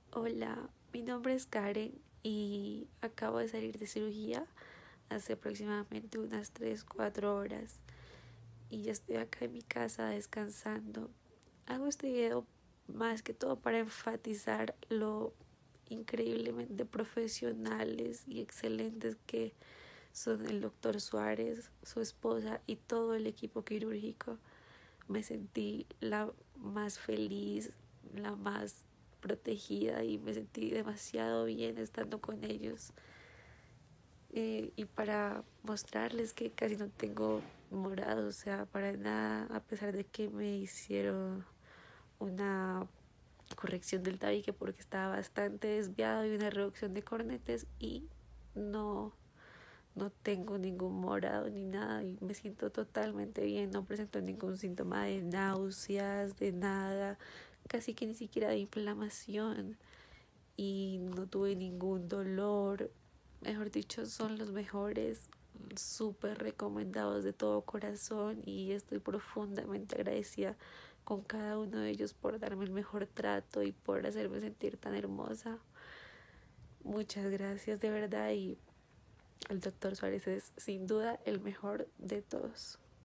Hola, mi nombre es Karen y acabo de salir de cirugía hace aproximadamente unas 3 4 horas y ya estoy acá en mi casa descansando. Hago este video más que todo para enfatizar lo increíblemente profesionales y excelentes que son el doctor Suárez, su esposa y todo el equipo quirúrgico. Me sentí la más feliz, la más protegida y me sentí demasiado bien estando con ellos. Y para mostrarles que casi no tengo morado, o sea, para nada, a pesar de que me hicieron una corrección del tabique porque estaba bastante desviado y una reducción de cornetes y no, no tengo ningún morado ni nada y me siento totalmente bien, no presento ningún síntoma de náuseas, de nada, casi que ni siquiera de inflamación y no tuve ningún dolor. Mejor dicho, son los mejores, súper recomendados de todo corazón y estoy profundamente agradecida con cada uno de ellos por darme el mejor trato y por hacerme sentir tan hermosa. Muchas gracias de verdad y el doctor Suárez es sin duda el mejor de todos.